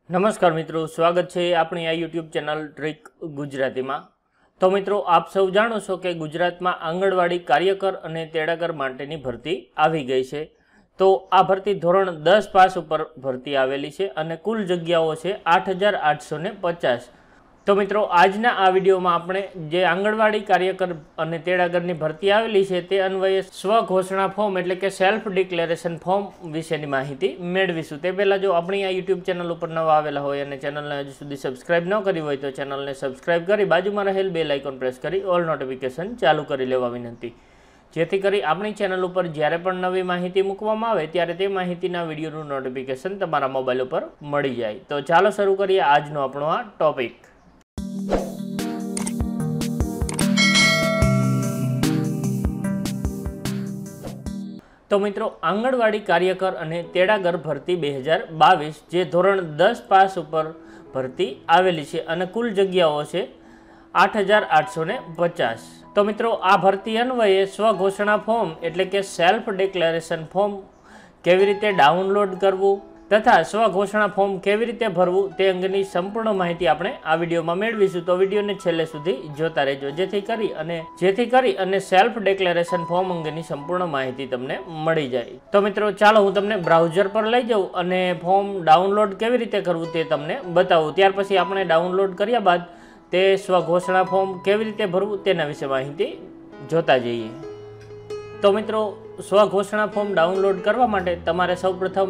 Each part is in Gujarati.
નમસ્કાર મિત્રો, સ્વાગત છે આપણી આ યુટ્યુબ ચેનલ ટ્રીક ગુજરાતીમાં। તો મિત્રો, આપ સૌ જાણો છો કે ગુજરાતમાં આંગણવાડી કાર્યકર અને તેડાગર માટેની ભરતી આવી ગઈ છે। તો આ ભરતી ધોરણ 10 પાસ ઉપર ભરતી આવેલી છે અને કુલ જગ્યાઓ છે 8850। તો મિત્રો, આજના આ વિડીયોમાં આપણે જે આંગણવાડી કાર્યકર અને તેડાગરની ભરતી આવેલી છે તે અન્વયે સ્વઘોષણા ફોર્મ એટલે કે સેલ્ફ ડિક્લેરેશન ફોર્મ વિશેની માહિતી મેળવીશું। તે પહેલાં જો આપણી આ યુટ્યુબ ચેનલ ઉપર નવા આવેલા હોય અને ચેનલને હજુ સુધી સબસ્ક્રાઇબ ન કરી હોય તો ચેનલને સબસ્ક્રાઇબ કરી બાજુમાં રહેલ બેલ આઇકોન પ્રેસ કરી ઓલ નોટિફિકેશન ચાલુ કરી લેવા વિનંતી, જેથી કરી આપણી ચેનલ ઉપર જ્યારે પણ નવી માહિતી મૂકવામાં આવે ત્યારે તે માહિતીના વિડીયોનું નોટિફિકેશન તમારા મોબાઈલ ઉપર મળી જાય। તો ચાલો શરૂ કરીએ આજનો આપણો આ ટોપિક। તો મિત્રો, આંગણવાડી કાર્યકર અને તેડાગર ભરતી 2022 જે ધોરણ 10 પાસ ઉપર ભરતી આવેલી છે અને કુલ જગ્યાઓ છે 8850। તો મિત્રો, આ ભરતી અન્વયે સ્વઘોષણા ફોર્મ એટલે કે સેલ્ફ ડિક્લેરેશન ફોર્મ કેવી રીતે ડાઉનલોડ કરવું તથા સ્વઘોષણા ફોર્મ કેવી રીતે ભરવું તે અંગેની સંપૂર્ણ માહિતી આપણે આ વિડીયોમાં મેળવીશું। તો વિડીયોને છેલ્લે સુધી જોતા રહેજો, જેથી કરી અને સેલ્ફ ડિક્લેરેશન ફોર્મ અંગેની સંપૂર્ણ માહિતી તમને મળી જાય। તો મિત્રો, ચાલો હું તમને બ્રાઉઝર પર લઈ જાઉં અને ફોર્મ ડાઉનલોડ કેવી રીતે કરવું તે તમને બતાવું। ત્યાર પછી આપણે ડાઉનલોડ કર્યા બાદ તે સ્વઘોષણા ફોર્મ કેવી રીતે ભરવું તેના વિશે માહિતી જોતા જઈએ। તો મિત્રો, સ્વઘોષણા ફોર્મ ડાઉનલોડ કરવા માટે તમારે સૌપ્રથમ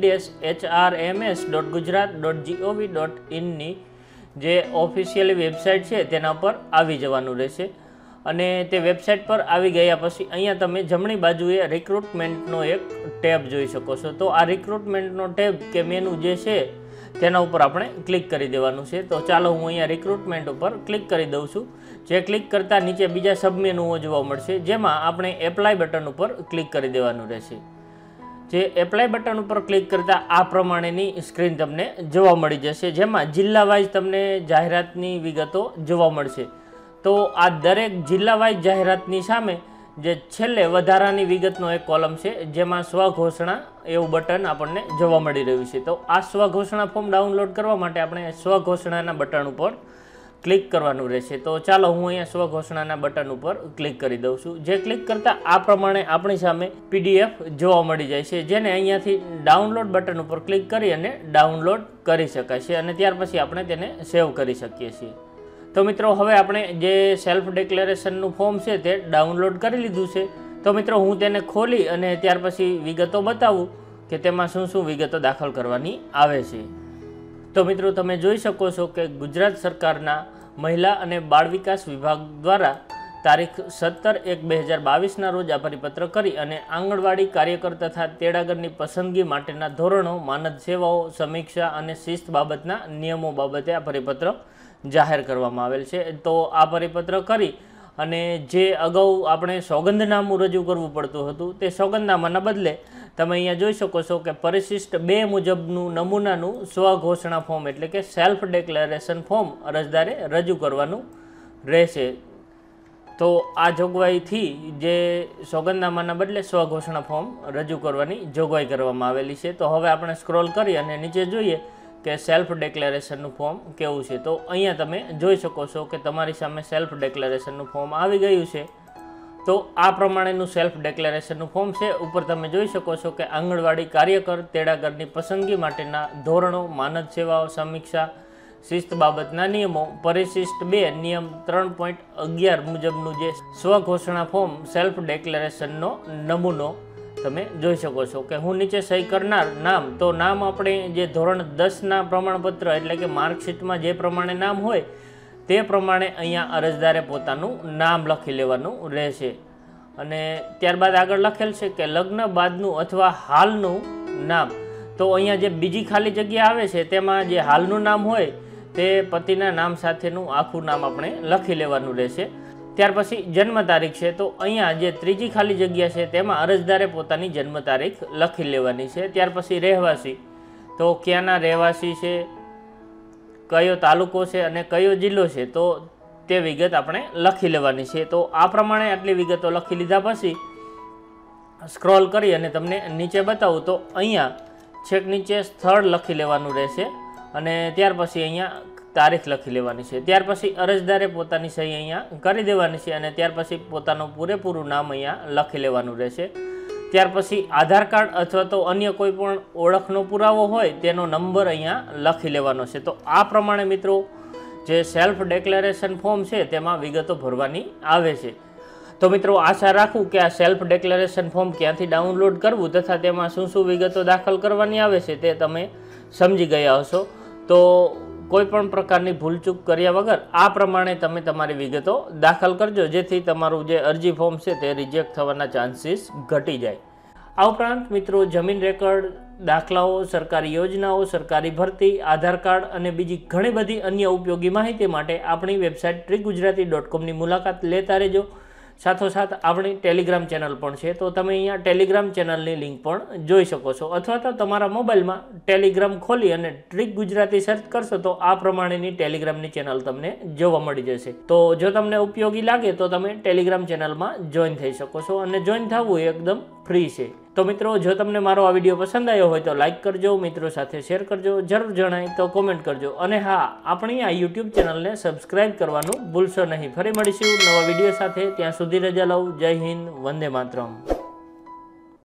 e-hrms.gujarat.gov.in ની જે ઓફિશિયલી વેબસાઇટ છે તેના પર આવી જવાનું રહેશે અને તે વેબસાઇટ પર આવી ગયા પછી અહીંયા તમે જમણી બાજુએ રિક્રુટમેન્ટનો એક ટેબ જોઈ શકો છો। તો આ રિક્રુટમેન્ટનો ટેબ કે મેનુ જે છે તેના ઉપર આપણે ક્લિક કરી દેવાનું છે। તો ચાલો હું અહીંયા રિક્રુટમેન્ટ ઉપર ક્લિક કરી દઉં છું। જે ક્લિક કરતાં નીચે બીજા સબમેનુઓ જોવા મળશે, જેમાં આપણે એપ્લાય બટન ઉપર ક્લિક કરી દેવાનું રહેશે। જે એપ્લાય બટન ઉપર ક્લિક કરતાં આ પ્રમાણેની સ્ક્રીન તમને જોવા મળી જશે, જેમાં જિલ્લા વાઇઝ તમને જાહેરાતની વિગતો જોવા મળશે। તો આ દરેક જિલ્લા વાઇઝ જાહેરાતની સામે જે છેલ્લે વધારાની વિગતનો એક કોલમ છે, જેમાં સ્વઘોષણા એવું બટન આપણને જોવા મળી રહ્યું છે। તો આ સ્વઘોષણા ફોર્મ ડાઉનલોડ કરવા માટે આપણે સ્વઘોષણાના બટન ઉપર ક્લિક કરવાનું રહેશે। તો ચાલો હું અહીંયા સ્વઘોષણાના બટન ઉપર ક્લિક કરી દઉં છું। જે ક્લિક કરતાં આ પ્રમાણે આપણી સામે PDF જોવા મળી જાય છે, જેને અહીંયાથી ડાઉનલોડ બટન ઉપર ક્લિક કરી અને ડાઉનલોડ કરી શકાય છે અને ત્યાર પછી આપણે તેને સેવ કરી શકીએ છીએ। તો મિત્રો, હવે આપણે જે સેલ્ફ ડિક્લેરેશનનું ફોર્મ છે તે ડાઉનલોડ કરી લીધું છે। તો મિત્રો, હું તેને ખોલી અને ત્યાર પછી વિગતો બતાવું કે તેમાં શું શું વિગતો દાખલ કરવાની આવે છે। તો મિત્રો, તમે જોઈ શકો છો કે ગુજરાત સરકારના મહિલા અને બાળ વિકાસ વિભાગ દ્વારા તારીખ 17/1/2022ના રોજ આ પરિપત્ર કરી અને આંગણવાડી કાર્યકર તથા તેડાગરની પસંદગી માટેના ધોરણો, માનદ સેવાઓ, સમીક્ષા અને શિસ્ત બાબતના નિયમો બાબતે આ પરિપત્ર જાહેર કરવામાં આવેલ છે। તો આ પરિપત્ર કરી અને જે અગાઉ આપણે સોગંદનામું રજૂ કરવું પડતું હતું તે સોગંદનામાના બદલે તમે અહીંયા જોઈ શકો છો કે પરિશિષ્ટ 2 મુજબનું નમૂનાનું સ્વઘોષણા ફોર્મ એટલે કે સેલ્ફ ડિક્લેરેશન ફોર્મ અરજદારે રજૂ કરવાનું રહેશે। તો આ જોગવાઈથી જે સોગંદનામાના બદલે સ્વઘોષણા ફોર્મ રજૂ કરવાની જોગવાઈ કરવામાં આવેલી છે। તો હવે આપણે સ્ક્રોલ કરી અને નીચે જોઈએ કે સેલ્ફ ડિક્લેરેશનનું ફોર્મ કેવું છે। તો અહીંયા તમે જોઈ શકો છો કે તમારી સામે સેલ્ફ ડિક્લેરેશનનું ફોર્મ આવી ગયું છે। તો આ પ્રમાણેનું સેલ્ફ ડિક્લેરેશનનું ફોર્મ છે। ઉપર તમે જોઈ શકો છો કે આંગણવાડી કાર્યકર તેડાગરની પસંદગી માટેના ધોરણો, માનદ સેવાઓ, સમીક્ષા, શિસ્ત બાબતના નિયમો, પરિશિષ્ટ 2 નિયમ 3.11 મુજબનું જે સ્વઘોષણા ફોર્મ સેલ્ફ ડિક્લેરેશનનો નમૂનો તમે જોઈ શકો છો કે હું નીચે સહી કરનાર નામ, તો નામ આપણે જે ધોરણ 10ના પ્રમાણપત્ર એટલે કે માર્કશીટમાં જે પ્રમાણે નામ હોય તે પ્રમાણે અહીંયા અરજદારે પોતાનું નામ લખી લેવાનું રહેશે। અને ત્યારબાદ આગળ લખેલ છે કે લગ્ન બાદનું અથવા હાલનું નામ, તો અહીંયા જે બીજી ખાલી જગ્યા આવે છે તેમાં જે હાલનું નામ હોય તે પતિના નામ સાથેનું આખું નામ આપણે લખી લેવાનું રહેશે। ત્યાર પછી જન્મ તારીખ છે, તો અહીંયા જે ત્રીજી ખાલી જગ્યા છે તેમાં અરજદારે પોતાની જન્મ તારીખ લખી લેવાની છે। ત્યાર પછી રહેવાસી, તો ક્યાંના રહેવાસી છે, કયો તાલુકો છે અને કયો જિલ્લો છે, તો તે વિગત આપણે લખી લેવાની છે। તો આ પ્રમાણે આટલી વિગતો લખી લીધા પછી સ્ક્રોલ કરી અને તમને નીચે બતાવું તો અહીંયા છેક નીચે સ્થળ લખી લેવાનું રહેશે અને ત્યાર પછી અહીંયા તારીખ લખી લેવાની છે। ત્યાર પછી અરજદારે પોતાની સહી અહીંયા કરી દેવાની છે અને ત્યાર પછી પોતાનું પૂરેપૂરું નામ અહીંયા લખી લેવાનું રહેશે। ત્યાર પછી આધાર કાર્ડ અથવા તો અન્ય કોઈ પણ ઓળખનો પુરાવો હોય તેનો નંબર અહીંયા લખી લેવાનો છે। તો આ પ્રમાણે મિત્રો જે સેલ્ફ ડિક્લેરેશન ફોર્મ છે તેમાં વિગતો ભરવાની આવે છે। તો મિત્રો આશા રાખું કે આ સેલ્ફ ડિક્લેરેશન ફોર્મ ક્યાંથી ડાઉનલોડ કરવું તથા તેમાં શું શું વિગતો દાખલ કરવાની આવે છે તે તમે સમજી ગયા હશો। તો કોઈ પણ પ્રકારની ભૂલચૂક કર્યા વગર આ પ્રમાણે તમે તમારી વિગતો દાખલ કરજો, જેથી તમારું જે અરજી ફોર્મ છે તે રિજેક્ટ થવાના ચાન્સીસ ઘટી જાય। આ ઉપરાંત મિત્રો જમીન રેકર્ડ, દાખલાઓ, સરકારી યોજનાઓ, સરકારી ભરતી, આધાર કાર્ડ અને બીજી ઘણી બધી અન્ય ઉપયોગી માહિતી માટે આપણી વેબસાઇટ trickgujarati.com ની મુલાકાત લેતા રહેજો। સાથોસાથ આપણી ટેલિગ્રામ ચેનલ પણ છે, તો તમે અહીંયા ટેલિગ્રામ ચેનલની લિંક પણ જોઈ શકો છો, અથવા તો તમારા મોબાઈલમાં ટેલિગ્રામ ખોલી અને ટ્રીક ગુજરાતી સર્ચ કરશો તો આ પ્રમાણેની ટેલિગ્રામની ચેનલ તમને જોવા મળી જશે। તો જો તમને ઉપયોગી લાગે તો તમે ટેલિગ્રામ ચેનલમાં જોઈન થઈ શકો છો અને જોઈન થવું એકદમ ફ્રી છે। તો મિત્રો જો તમને મારો આ વિડીયો પસંદ આવ્યો હોય તો લાઇક કરજો, મિત્રો સાથે શેર કરજો, જરૂર જણાય તો કોમેન્ટ કરજો અને હા, આપણી આ યુટ્યુબ ચેનલને સબસ્ક્રાઇબ કરવાનું ભૂલશો નહીં। ફરી મળીશું નવા વિડીયો સાથે, ત્યાં સુધી રજા લઉં। જય હિન્દ, વંદે માતરમ।